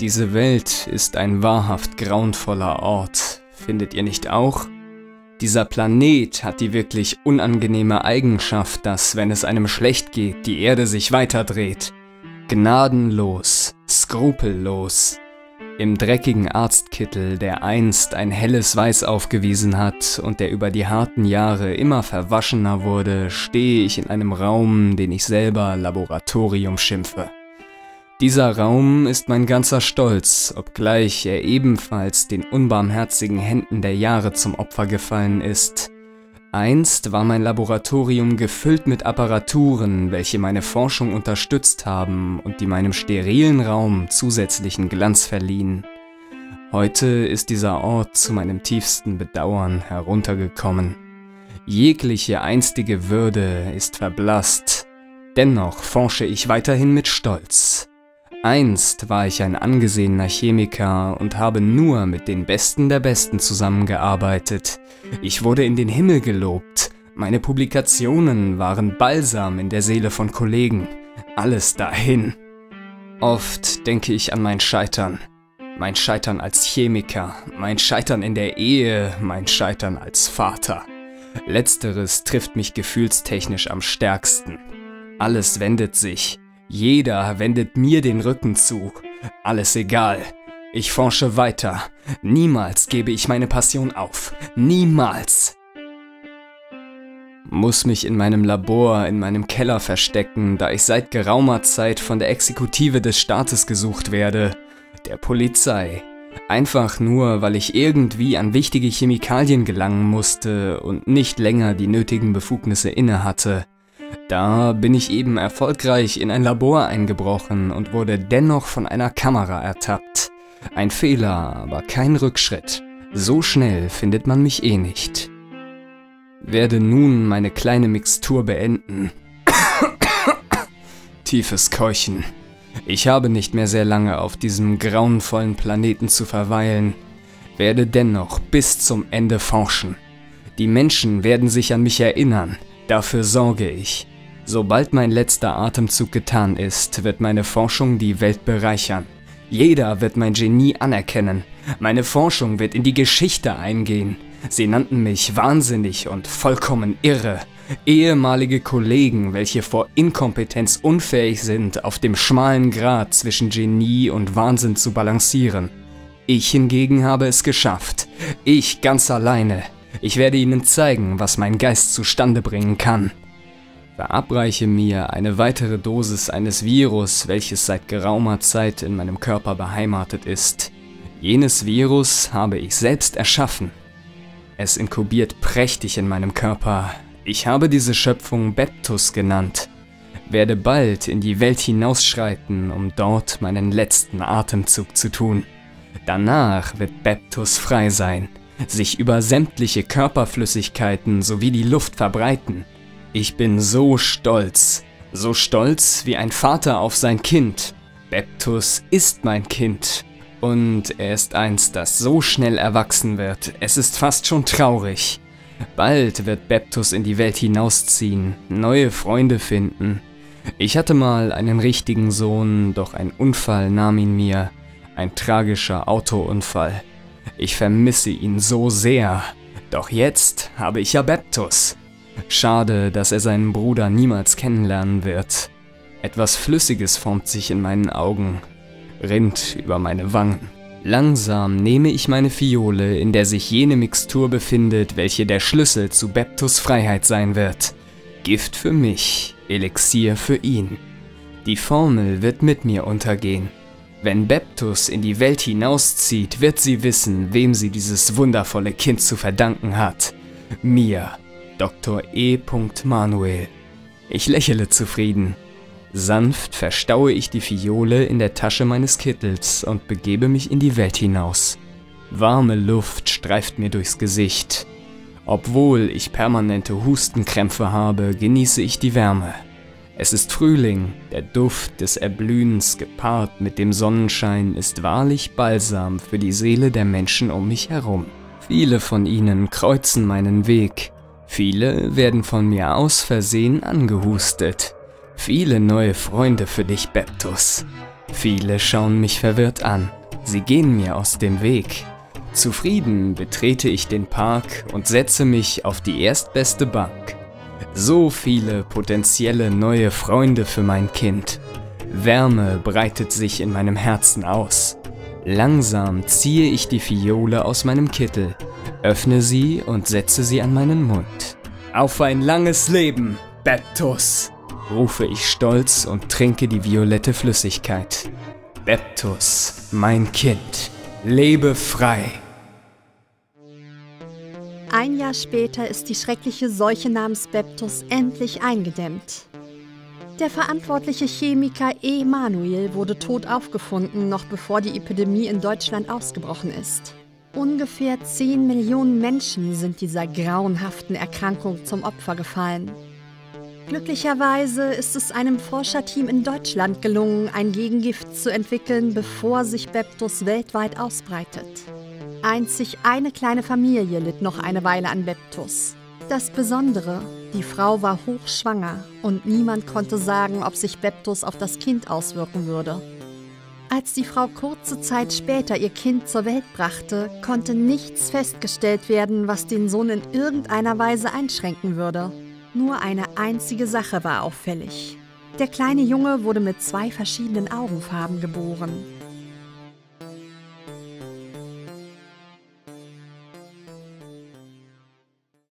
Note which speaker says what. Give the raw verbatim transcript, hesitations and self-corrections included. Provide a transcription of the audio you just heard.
Speaker 1: Diese Welt ist ein wahrhaft grauenvoller Ort, findet ihr nicht auch? Dieser Planet hat die wirklich unangenehme Eigenschaft, dass, wenn es einem schlecht geht, die Erde sich weiterdreht. Gnadenlos, skrupellos. Im dreckigen Arztkittel, der einst ein helles Weiß aufgewiesen hat und der über die harten Jahre immer verwaschener wurde, stehe ich in einem Raum, den ich selber Laboratorium schimpfe. Dieser Raum ist mein ganzer Stolz, obgleich er ebenfalls den unbarmherzigen Händen der Jahre zum Opfer gefallen ist. Einst war mein Laboratorium gefüllt mit Apparaturen, welche meine Forschung unterstützt haben und die meinem sterilen Raum zusätzlichen Glanz verliehen. Heute ist dieser Ort zu meinem tiefsten Bedauern heruntergekommen. Jegliche einstige Würde ist verblasst, dennoch forsche ich weiterhin mit Stolz. Einst war ich ein angesehener Chemiker und habe nur mit den Besten der Besten zusammengearbeitet. Ich wurde in den Himmel gelobt. Meine Publikationen waren Balsam in der Seele von Kollegen. Alles dahin. Oft denke ich an mein Scheitern. Mein Scheitern als Chemiker, mein Scheitern in der Ehe, mein Scheitern als Vater. Letzteres trifft mich gefühlstechnisch am stärksten. Alles wendet sich. Jeder wendet mir den Rücken zu. Alles egal. Ich forsche weiter. Niemals gebe ich meine Passion auf. Niemals. Muss mich in meinem Labor, in meinem Keller verstecken, da ich seit geraumer Zeit von der Exekutive des Staates gesucht werde. Der Polizei. Einfach nur, weil ich irgendwie an wichtige Chemikalien gelangen musste und nicht länger die nötigen Befugnisse inne hatte. Da bin ich eben erfolgreich in ein Labor eingebrochen und wurde dennoch von einer Kamera ertappt. Ein Fehler, aber kein Rückschritt. So schnell findet man mich eh nicht. Werde nun meine kleine Mixtur beenden. Tiefes Keuchen. Ich habe nicht mehr sehr lange auf diesem grauenvollen Planeten zu verweilen. Werde dennoch bis zum Ende forschen. Die Menschen werden sich an mich erinnern. Dafür sorge ich. Sobald mein letzter Atemzug getan ist, wird meine Forschung die Welt bereichern. Jeder wird mein Genie anerkennen. Meine Forschung wird in die Geschichte eingehen. Sie nannten mich wahnsinnig und vollkommen irre. Ehemalige Kollegen, welche vor Inkompetenz unfähig sind, auf dem schmalen Grat zwischen Genie und Wahnsinn zu balancieren. Ich hingegen habe es geschafft. Ich ganz alleine. Ich werde ihnen zeigen, was mein Geist zustande bringen kann. Verabreiche mir eine weitere Dosis eines Virus, welches seit geraumer Zeit in meinem Körper beheimatet ist. Jenes Virus habe ich selbst erschaffen. Es inkubiert prächtig in meinem Körper. Ich habe diese Schöpfung Beptus genannt. Werde bald in die Welt hinausschreiten, um dort meinen letzten Atemzug zu tun. Danach wird Beptus frei sein, sich über sämtliche Körperflüssigkeiten sowie die Luft verbreiten. Ich bin so stolz, so stolz wie ein Vater auf sein Kind. Beptus ist mein Kind. Und er ist eins, das so schnell erwachsen wird, es ist fast schon traurig. Bald wird Beptus in die Welt hinausziehen, neue Freunde finden. Ich hatte mal einen richtigen Sohn, doch ein Unfall nahm ihn mir. Ein tragischer Autounfall. Ich vermisse ihn so sehr. Doch jetzt habe ich ja Beptus. Schade, dass er seinen Bruder niemals kennenlernen wird. Etwas Flüssiges formt sich in meinen Augen, rinnt über meine Wangen. Langsam nehme ich meine Fiole, in der sich jene Mixtur befindet, welche der Schlüssel zu Beptus' Freiheit sein wird. Gift für mich, Elixier für ihn. Die Formel wird mit mir untergehen. Wenn Beptus in die Welt hinauszieht, wird sie wissen, wem sie dieses wundervolle Kind zu verdanken hat. Mir, Doktor E. Manuel. Ich lächle zufrieden. Sanft verstaue ich die Fiole in der Tasche meines Kittels und begebe mich in die Welt hinaus. Warme Luft streift mir durchs Gesicht. Obwohl ich permanente Hustenkrämpfe habe, genieße ich die Wärme. Es ist Frühling, der Duft des Erblühens gepaart mit dem Sonnenschein ist wahrlich Balsam für die Seele der Menschen um mich herum. Viele von ihnen kreuzen meinen Weg. Viele werden von mir aus Versehen angehustet. Viele neue Freunde für dich, Beptus. Viele schauen mich verwirrt an. Sie gehen mir aus dem Weg. Zufrieden betrete ich den Park und setze mich auf die erstbeste Bank. So viele potenzielle neue Freunde für mein Kind. Wärme breitet sich in meinem Herzen aus. Langsam ziehe ich die Fiole aus meinem Kittel, öffne sie und setze sie an meinen Mund. Auf ein langes Leben, Beptus! Rufe ich stolz und trinke die violette Flüssigkeit. Beptus, mein Kind, lebe frei!
Speaker 2: Ein Jahr später ist die schreckliche Seuche namens Beptus endlich eingedämmt. Der verantwortliche Chemiker Emanuel wurde tot aufgefunden, noch bevor die Epidemie in Deutschland ausgebrochen ist. Ungefähr zehn Millionen Menschen sind dieser grauenhaften Erkrankung zum Opfer gefallen. Glücklicherweise ist es einem Forscherteam in Deutschland gelungen, ein Gegengift zu entwickeln, bevor sich Beptus weltweit ausbreitet. Einzig eine kleine Familie litt noch eine Weile an Beptus. Das Besondere, die Frau war hochschwanger und niemand konnte sagen, ob sich Beptus auf das Kind auswirken würde. Als die Frau kurze Zeit später ihr Kind zur Welt brachte, konnte nichts festgestellt werden, was den Sohn in irgendeiner Weise einschränken würde. Nur eine einzige Sache war auffällig. Der kleine Junge wurde mit zwei verschiedenen Augenfarben geboren.